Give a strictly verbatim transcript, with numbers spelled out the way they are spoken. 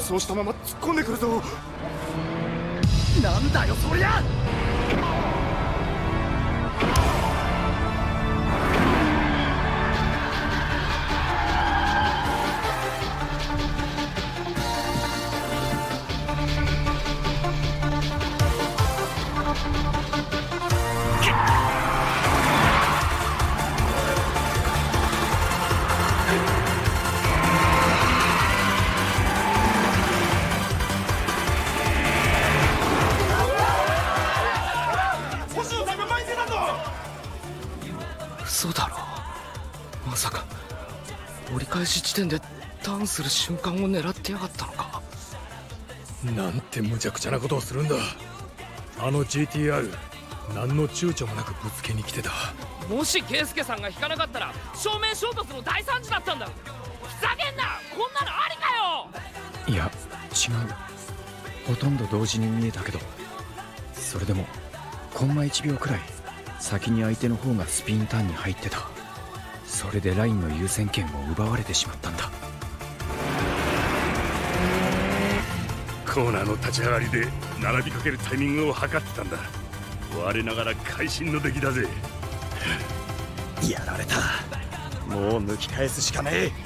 走したまま突っ込んでくるぞ。なんだよそりゃ。 嘘だろ。まさか折り返し地点でターンする瞬間を狙ってやがったのか。 なんて無茶苦茶なことをするんだ。あの ジーティーアール 何の躊躇もなくぶつけに来てた。 もし圭介さんが引かなかったら正面衝突の大惨事だったんだ。ふざけんな、こんなのありかよ。 いや違う、ほとんど同時に見えたけど、それでもコンマいちびょうくらい先に相手の方がスピンターンに入ってた。それでラインの優先権を奪われてしまったんだ。 コーナーの立ち上がりで並びかけるタイミングを測ってたんだ。我ながら会心の出来だぜ。 やられた。もう抜き返すしかねえ。